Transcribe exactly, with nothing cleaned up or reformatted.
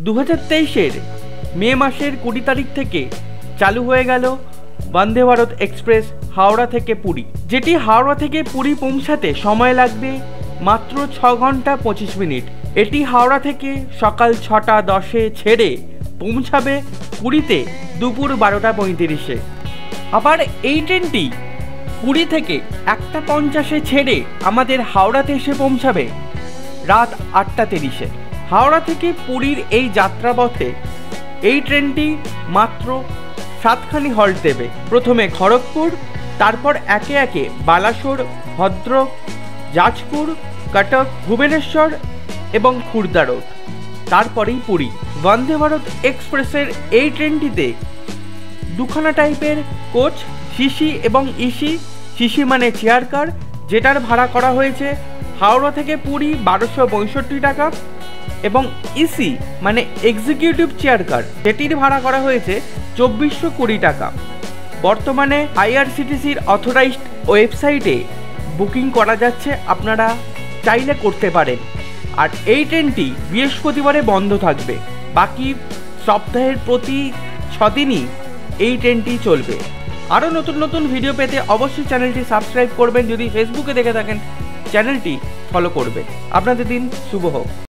দু হাজার তেইশের মে মাসের কুড়ি তারিখ থেকে চালু হয়ে গেল বন্দে ভারত এক্সপ্রেস হাওড়া থেকে পুরী, যেটি হাওড়া থেকে পুরী পৌঁছাতে সময় লাগবে মাত্র ছ ঘন্টা পঁচিশ মিনিট। এটি হাওড়া থেকে সকাল ছটা দশে ছেড়ে পৌঁছাবে পুরীতে দুপুর বারোটা পঁয়ত্রিশে। আবার এই ট্রেনটি পুরী থেকে একটা পঞ্চাশে ছেড়ে আমাদের হাওড়াতে এসে পৌঁছাবে রাত আটটা তিরিশে। হাওড়া থেকে পুরীর এই যাত্রাপথে এই ট্রেনটি মাত্র সাতখানি হল্ট দেবে। প্রথমে খড়গপুর, তারপর একে একে বালাসোর, ভদ্রক, যাজপুর, কটক, ভুবনেশ্বর এবং খুর্দা রোড, তারপরেই পুরী। বন্দে ভারত এক্সপ্রেসের এই ট্রেনটিতে দুখানা টাইপের কোচ, সিসি এবং ইসি। সিসি মানে চেয়ার কার, যেটার ভাড়া করা হয়েছে হাওড়া থেকে পুরী বারোশো পঁয়ষট্টি টাকা, এবং ইসি মানে এক্সিকিউটিভ চেয়ার কার, যেটির ভাড়া করা হয়েছে চব্বিশশো কুড়ি টাকা। বর্তমানে আইআরসিটিসির অথরাইজড ওয়েবসাইটে বুকিং করা যাচ্ছে, আপনারা চাইলে করতে পারেন। আর এই ট্রেনটি বৃহস্পতিবারে বন্ধ থাকবে, বাকি সপ্তাহের প্রতি ছদিনই এই ট্রেনটি চলবে। আরও নতুন নতুন ভিডিও পেতে অবশ্যই চ্যানেলটি সাবস্ক্রাইব করবেন। যদি ফেসবুকে দেখে থাকেন চ্যানেলটি ফলো করবেন। আপনাদের দিন শুভ হোক।